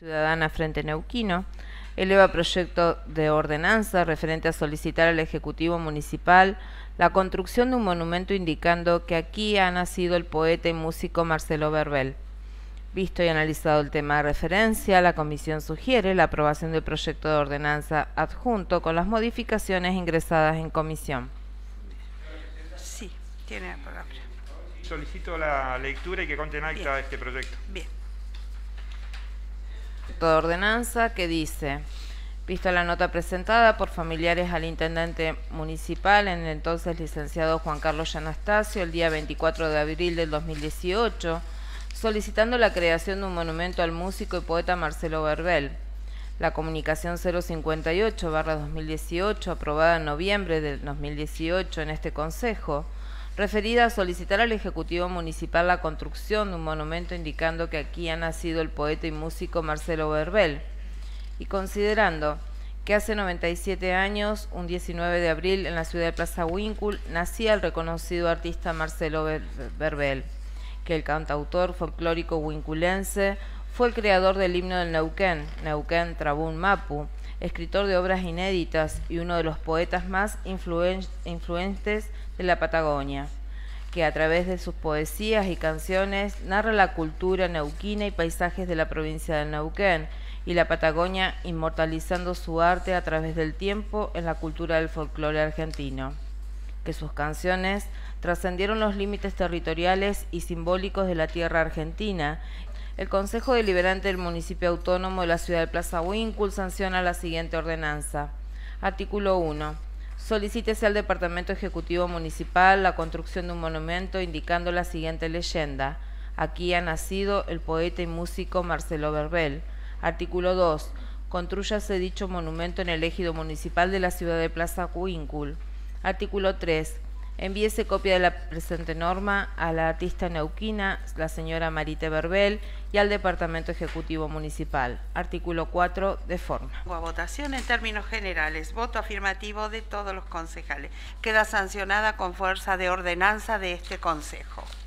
Ciudadana Frente Neuquino eleva proyecto de ordenanza referente a solicitar al Ejecutivo Municipal la construcción de un monumento indicando que aquí ha nacido el poeta y músico Marcelo Verbel. Visto y analizado el tema de referencia, la Comisión sugiere la aprobación del proyecto de ordenanza adjunto con las modificaciones ingresadas en comisión. Sí, tiene la palabra. Solicito la lectura y que conste en acta este proyecto. Bien. De ordenanza que dice: visto la nota presentada por familiares al intendente municipal, en el entonces licenciado Juan Carlos Anastasio, el día 24 de abril del 2018, solicitando la creación de un monumento al músico y poeta Marcelo Verbel. La comunicación 058/2018, aprobada en noviembre del 2018 en este Consejo, referida a solicitar al Ejecutivo Municipal la construcción de un monumento indicando que aquí ha nacido el poeta y músico Marcelo Verbel, y considerando que hace 97 años, un 19 de abril, en la ciudad de Plaza Huíncul, nacía el reconocido artista Marcelo Verbel, que el cantautor folclórico huinculense fue el creador del himno del Neuquén, Neuquén Trabún Mapu, escritor de obras inéditas y uno de los poetas más influentes de la Patagonia, que a través de sus poesías y canciones narra la cultura neuquina y paisajes de la provincia del Neuquén y la Patagonia, inmortalizando su arte a través del tiempo en la cultura del folclore argentino, que sus canciones trascendieron los límites territoriales y simbólicos de la tierra argentina. El Consejo Deliberante del Municipio Autónomo de la Ciudad de Plaza Huíncul sanciona la siguiente ordenanza. Artículo 1. Solicítese al Departamento Ejecutivo Municipal la construcción de un monumento indicando la siguiente leyenda: aquí ha nacido el poeta y músico Marcelo Verbel. Artículo 2. Constrúyase dicho monumento en el ejido municipal de la ciudad de Plaza Huíncul. Artículo 3. Envíese copia de la presente norma a la artista neuquina, la señora Marite Verbel, y al Departamento Ejecutivo Municipal. Artículo 4, de forma. A votación en términos generales. Voto afirmativo de todos los concejales. Queda sancionada con fuerza de ordenanza de este Consejo.